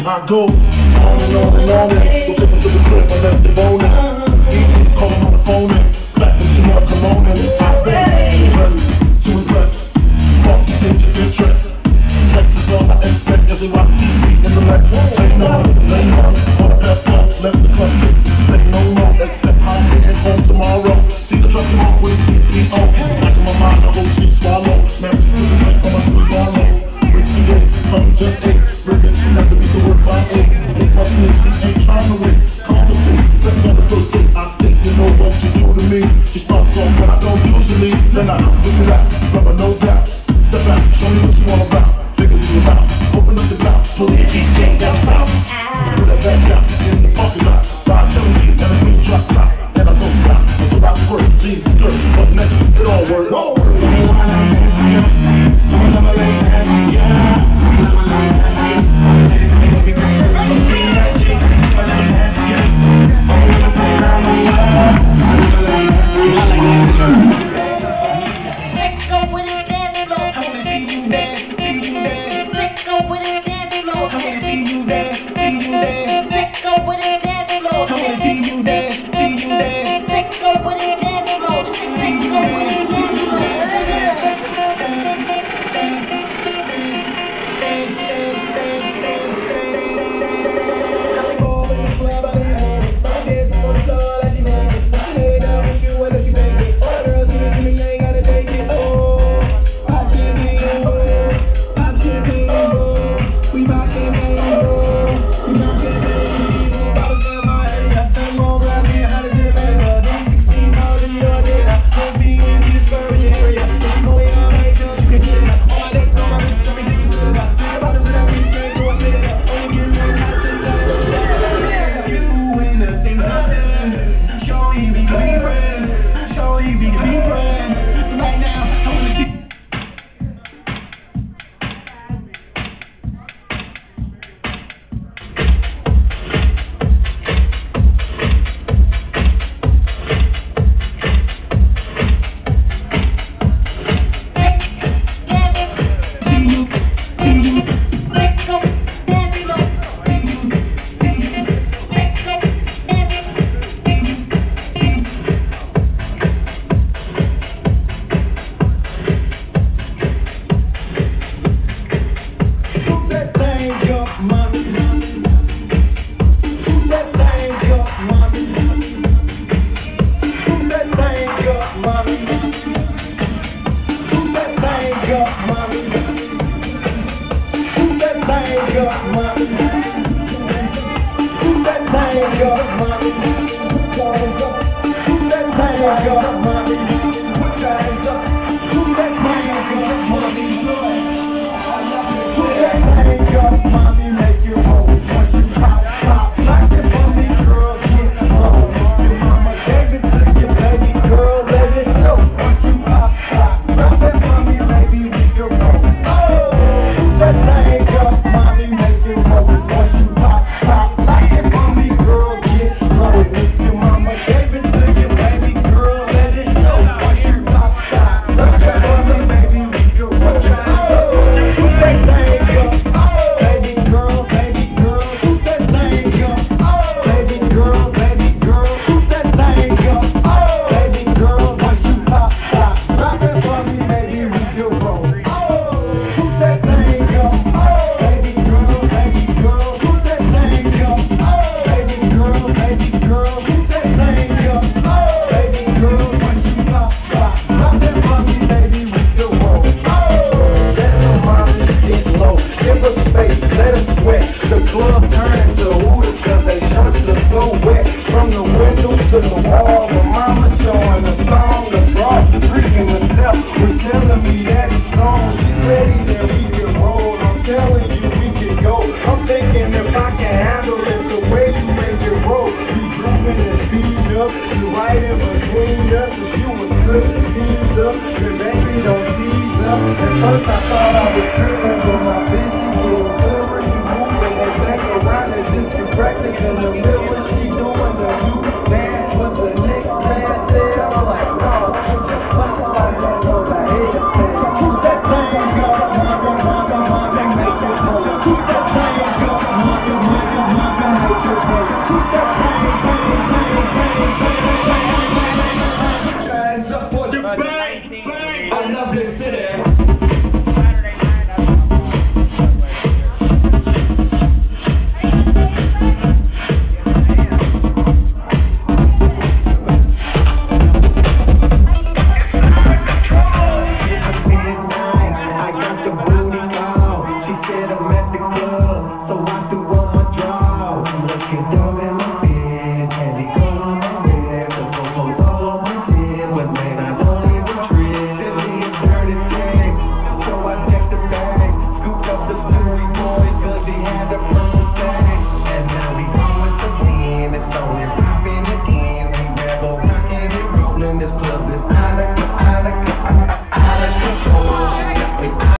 I go on and on and on. So take them to the crib and left the bone in. Easy to call them on the phone in. Black and she want come on in. I stay dressed to impress. Fuck the stage of interest. Sex is all I expect as they watch TV in the left. Lay on, on the best one. Left the club kicks. Say no more except I'm getting home tomorrow. See the truck him off with a CPO. Like in my mind, the whole shit swallow. Marriage to the night on my 3 dollars. Rich today, from just 8. Ribbon, she never be to work by 8. It's my thing, she ain't trying to win. Compensate, sex on the first date. I stink, you know what you do to me. She starts off what I don't usually. Then I look it out, rubber no doubt. Step out, show me what you all about. Figure you out, open up the blouse. Pull your G-string down south. Put that back out in the parking lot. Buy a jelly and a green drop top. And I don't stop until I squirt. Jeans, skirt, but next it all works. All works. First I thought I was tripping, but my bitch, she getting clearer. You moving that back around as if you practice in the mirror. She doing the new dance with the next man said. I'm like, nah, she just pop like that on the headstand. Keep that thing up, mama, make it roll. Keep that thing up, mama. in this club is out of control. She got me